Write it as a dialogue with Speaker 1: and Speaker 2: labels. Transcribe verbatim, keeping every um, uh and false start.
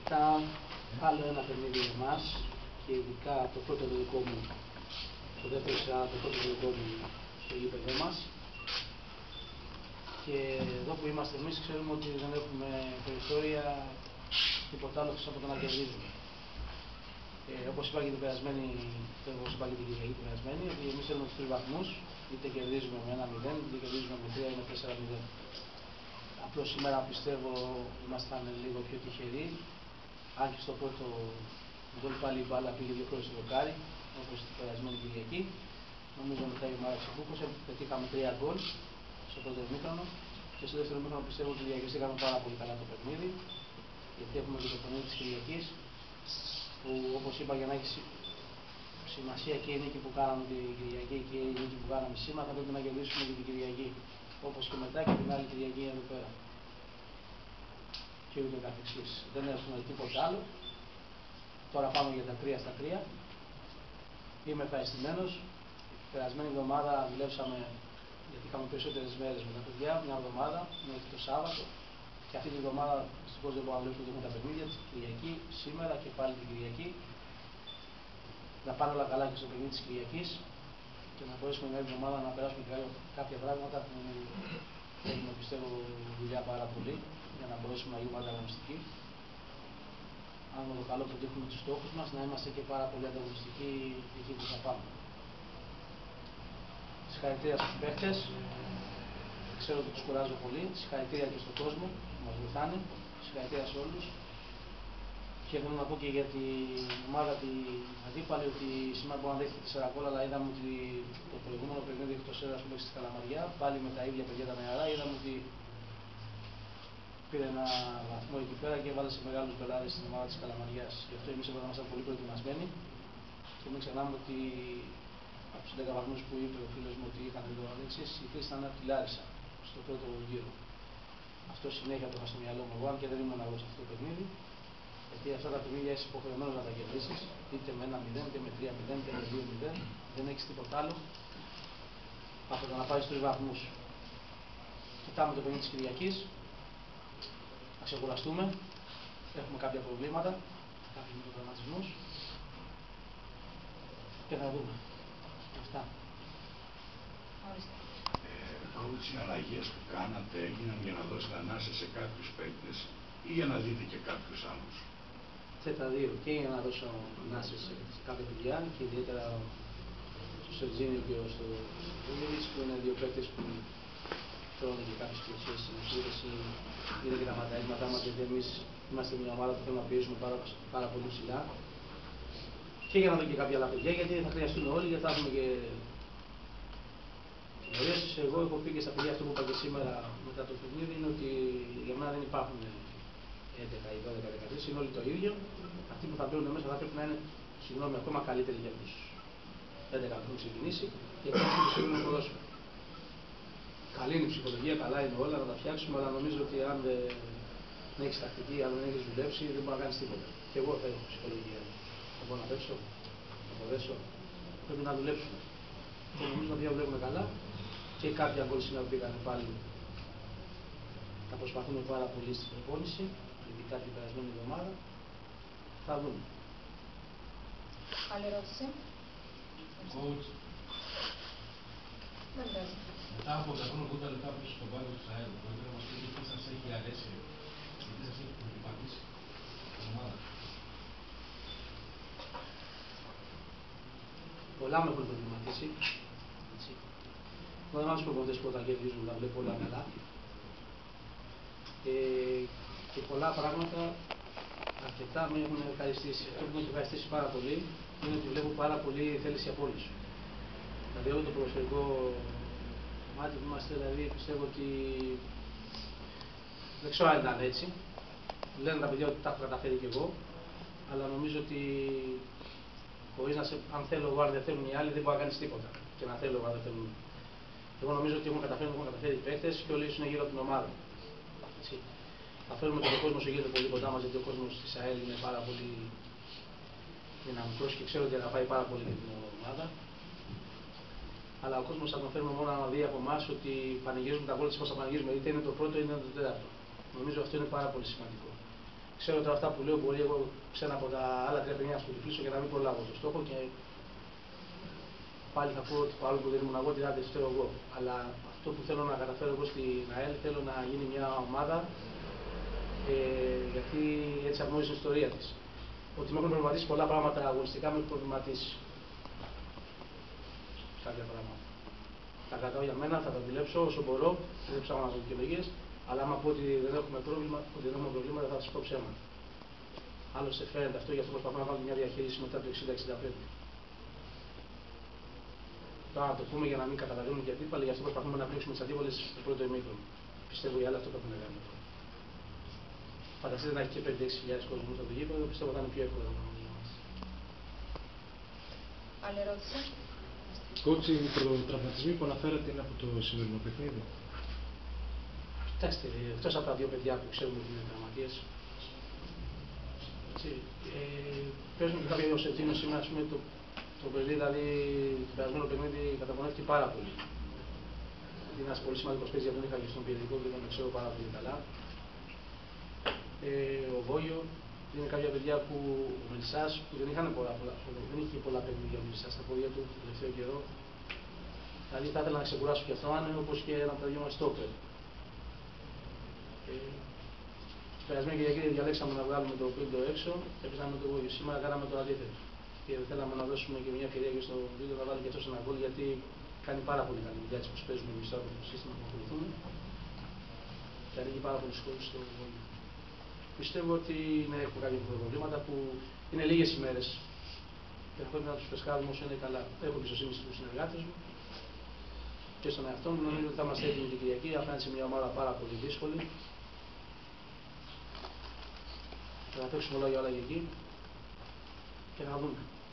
Speaker 1: Μετά άλλο ένα παιχνίδι για εμάς και ειδικά το πρώτο το δικό μου, το δεύτερο σειρά, το πρώτο το δικό μου στο γήπεδό μας. Και εδώ που είμαστε εμείς ξέρουμε ότι δεν έχουμε περιθώρια τίποτα άλλο από το να κερδίζουμε. Ε, όπως είπα και την περασμένη, όπως είπα και την Κυριακή την περασμένη, ότι εμείς θέλουμε τους τρεις βαθμούς, είτε κερδίζουμε με ένα μηδέν, είτε κερδίζουμε με τρία ή με τέσσερα μηδέν. Απλώς σήμερα πιστεύω ήμασταν λίγο πιο τυχεροί, αν και στο πρώτο γκολ πάλι η μπάλα πήγε δύο φορές στο δοκάρι, όπως την περασμένη Κυριακή. Νομίζω μετά η ομάδα ξεκούκωσε, πετύχαμε τρία γκολ στο πρώτο ημίχρονο και στο δεύτερο ημίχρονο πιστεύω ότι διαχειριστήκαμε πάρα πολύ καλά το παιχνίδι, γιατί έχουμε και το παιχνίδι της Κυριακής, που όπως είπα για να έχει σημασία και η νίκη που κάναμε την Κυριακή και η νίκη που κάναμε σήμερα, θα πρέπει να κερδίσουμε και την Κυριακή, όπως και μετά και την άλλη Κυριακή εδώ πέρα. Και ούτω καθεξής. Δεν έχουμε τίποτα άλλο. Τώρα πάμε για τα τρία στα τρία. Είμαι ευχαριστημένος. Την περασμένη εβδομάδα δουλέψαμε, γιατί είχαμε περισσότερες μέρες με τα παιδιά, μια εβδομάδα μέχρι το Σάββατο. Και αυτή την εβδομάδα δυστυχώς δεν μπορούμε να δουλέψουμε τα παιχνίδια της Κυριακή, σήμερα και πάλι την Κυριακή. Να πάνε όλα καλά και στο παιχνίδι της Κυριακής και να μπορέσουμε την άλλη εβδομάδα να περάσουμε κάποια πράγματα που έχουμε πιστεύω δουλειά πάρα πολύ για να μπορέσουμε να γίνουμε ανταγωνιστικοί. Αν με το καλό πετύχουμε τους στόχους μας, να είμαστε και πάρα πολύ ανταγωνιστικοί εκεί που θα πάμε. Συγχαρητήρια στους παίχτες. Ξέρω ότι τους κουράζω πολύ. Συγχαρητήρια και στον κόσμο που μας βοηθάνε. Συγχαρητήρια σε όλους. Και θέλω να πω και για την ομάδα την αντίπαλη ότι σήμερα μπορεί να δέχεται τέσσερα γκολ, αλλά είδαμε ότι το προηγούμενο παιχνίδι εκτός έδρας που παίξει στη Καλαμαριά, πάλι με τα ίδια παιδιά τα νεαρά, είδαμε ότι πήρε ένα βαθμό εκεί πέρα και έβαλε σε μεγάλους μπελάδες στην ομάδα της Καλαμαριάς. Γι' αυτό εμείς ήμασταν πολύ προετοιμασμένοι και μην ξεχνάμε ότι από τους δέκα βαθμούς που είπε ο φίλος μου ότι είχαν εδώ Αλέξης, οι τρεις ήταν από τη Λάρισα στο πρώτο γύρο. Αυτό συνέχεια το είχα στο μυαλό μου εγώ, αν και δεν ήμουν εγώ σε αυτό το παιχνίδι. Γιατί αυτά τα παιχνίδια είσαι υποχρεωμένος να τα κερδίσεις, είτε με ένα μηδέν, είτε με τρία μηδέν, είτε με δύο μηδέν. Δεν έχεις τίποτα άλλο από το να πάρεις τρεις βαθμούς. Κοιτάμε το παιχνίδι της Κυριακής. Να ξεκουραστούμε. Έχουμε κάποια προβλήματα, κάποιους μικροτραυματισμούς. Και θα δούμε. Αυτά.
Speaker 2: Coach, οι αλλαγές που κάνατε έγιναν για να δώσετε ανάσα σε κάποιους παίκτες ή για να δείτε και κάποιους άλλους?
Speaker 1: Και τα δύο. Και για να δώσω ανάσα σε κάποια παιδιά και ιδιαίτερα στο Σερτζίνιο και στο Βούλεβιτς, που είναι δύο παίκτες που τρώνε και κάποιες πλησίες συνεχίδες ή είναι και τα ματαίσματά μας, γιατί εμείς είμαστε μια ομάδα που θέλουμε να πιέσουμε πάρα, πάρα πολύ ψηλά. Και για να δω και κάποια άλλα παιδιά, γιατί θα χρειαστούν όλοι, γιατί θα έχουμε και τιμωρίες. Εγώ έχω πει και στα παιδιά αυτό που είπα και σήμερα μετά το παιχνίδι, είναι ότι για μένα δεν υπάρχουν έντεκα ή δώδεκα δεκατρείς, είναι όλοι το ίδιο. Αυτοί που θα μπαίνουν μέσα θα πρέπει να είναι, συγγνώμη, ακόμα καλύτεροι για τους έντεκα που έχουν ξεκινήσει και πρέπει να ξεκινούν ποδόσφαιρο. Καλή είναι η ψυχολογία, καλά είναι όλα, να τα φτιάξουμε, αλλά νομίζω ότι αν δεν έχεις τακτική, αν δεν έχεις δουλέψει, δεν μπορεί να κάνεις τίποτα. Και εγώ θα έχω ψυχολογία. Θα μπορώ να παίξω, να μπορέσω. Πρέπει να δουλέψουμε. Και νομίζω ότι δουλεύουμε καλά και κάποια γκολ σήμερα πήγαν πάλι. Θα προσπαθούμε πάρα πολύ στην προπόνηση, ειδικά την περασμένη εβδομάδα. Θα δούμε.
Speaker 3: Άλλη ερώτηση.
Speaker 4: Coach.
Speaker 3: Δεν πειράζει.
Speaker 4: Μετά από εκατόν ογδόντα λεπτά πίσω στον πάγκο του ΣΑΕΛ, μπορείτε να μας πείτε τι σας έχει αρέσει, τι σας έχει προβληματίσει την ομάδα?
Speaker 1: Πολλά με έχουν προβληματίσει. Δεν είμαι προπονητές που όταν κερδίζουν τα βλέπω όλα καλά. Ε, και πολλά πράγματα αρκετά με έχουν ευχαριστήσει. Αυτό που με έχει ευχαριστήσει πάρα πολύ είναι ότι βλέπω πάρα πολύ θέληση από όλους. Δηλαδή όλο το ποδοσφαιρικό μάτι που είμαστε, δηλαδή πιστεύω ότι δεν ξέρω αν ήταν έτσι. Λένε τα παιδιά ότι τα έχω καταφέρει και εγώ, αλλά νομίζω ότι χωρίς να σε, αν θέλω εγώ, αν δεν θέλουν οι άλλοι, δεν μπορεί να κάνεις τίποτα. Και να θέλω εγώ, αν δεν θέλουν. Εγώ νομίζω ότι έχουμε καταφέρει, έχουμε καταφέρει οι παίκτες και όλοι είναι γύρω από την ομάδα. Έτσι. Θα φέρουμε και τον κόσμο σε γύρω πολύ κοντά μας, γιατί ο κόσμος της ΑΕΛ είναι πάρα πολύ δυναμικός και ξέρω ότι αγαπάει πάρα πολύ την ομάδα. Αλλά ο κόσμος θα τον φέρουμε μόνο να δει από εμάς ότι πανηγυρίζουμε τα γκολ της, πώς θα πανηγυρίζουμε, είτε είναι το πρώτο είτε είναι το τέταρτο. Νομίζω αυτό είναι πάρα πολύ σημαντικό. Ξέρω τώρα αυτά που λέω μπορεί εγώ ξένα από τα άλλα τρία παιχνίδια να σκοτειφλήσω και να μην προλάβω το στόχο και πάλι θα πω ότι παρόλο που δεν ήμουν εγώ, ότι άντε φταίω εγώ. Αλλά αυτό που θέλω να καταφέρω εγώ στην ΑΕΛ, θέλω να γίνει μια ομάδα ε, γιατί έτσι αρμόζει την ιστορία της. Ότι με έχουν προβληματίσει πολλά πράγματα αγωνιστικά, με έχουν προβληματίσει κάποια πράγματα. Τα κρατάω για μένα, θα τα δουλέψω όσο μπορώ, δεν ψάχνω να δω δικαιολογίες, αλλά άμα πω ότι δεν έχουμε πρόβλημα, ότι δεν έχουμε προβλήματα, θα σας πω ψέματα. Άλλωστε φαίνεται αυτό, γι' αυτό προσπαθούμε να βάλουμε μια διαχείριση μετά το εξήντα εξήντα πέντε. Τώρα να το πούμε για να μην καταλαβαίνουν και αντίπαλοι, γι' αυτό προσπαθούμε να πνίξουμε τις αντίπαλες στο πρώτο ημίχρονο. Πιστεύω οι άλλοι αυτό πρέπει να κάνουν. Φανταστείτε να έχει και πέντε έξι χιλιάδες κόσμο στο γήπεδο, πιστεύω ότι θα είναι πιο εύκολο να κάνουμε.
Speaker 3: Άλλη ερώτηση.
Speaker 5: Κότσι, οι προτραυματισμοί που αναφέρατε είναι από το σημερινό παιχνίδι.
Speaker 1: Κοιτάξτε, εκτός από τα δύο παιδιά που ξέρουμε ότι είναι τραυματίες, ε, παίζουν και κάποια ιωσετίνο σήμερα, ας πούμε, το, το παιδί, δηλαδή, το περασμένο παιχνίδι καταπονέθηκε πάρα πολύ. Είναι ένας πολύ σημαντικός παίκτης, γιατί τον είχα και στον περιοδικό και τον ξέρω πάρα πολύ καλά. Ε, ο Βόγιο, είναι κάποια παιδιά που ο Μελισσάς, που δεν είχαν πολλά, πολλά, δεν είχε πολλά παιχνίδια ο Μελισσάς στα πόδια του το τελευταίο καιρό. Δηλαδή θα ήθελα να ξεκουράσω και αυτό, αν όπως και ένα από τα δυο μας στόπερ. Ε, Την περασμένη Κυριακή διαλέξαμε να βγάλουμε το Πίντο έξω και παίζαμε το Βόγιο. Σήμερα κάναμε το αντίθετο. Και θέλαμε να δώσουμε και μια ευκαιρία και στο Πίντο να βάλει και αυτό ένα γκολ, γιατί κάνει πάρα πολύ καλή δουλειά της που παίζουμε εμείς από το σύστημα που ακολουθούμε. Και ανοίγει πάρα πολλούς χώρους στο Βόγιο. Πιστεύω ότι ναι, έχουμε κάποια προβλήματα που είναι λίγες ημέρες και θα πρέπει να τους φρεσκάρουμε όσο είναι καλά. Έχω εμπιστοσύνη στους συνεργάτες μου και στον εαυτό μου. Νομίζω ότι θα είμαστε έτοιμοι την Κυριακή απέναντι σε μια ομάδα πάρα πολύ δύσκολη. Θα παίξουμε όλα για όλα εκεί και θα δούμε.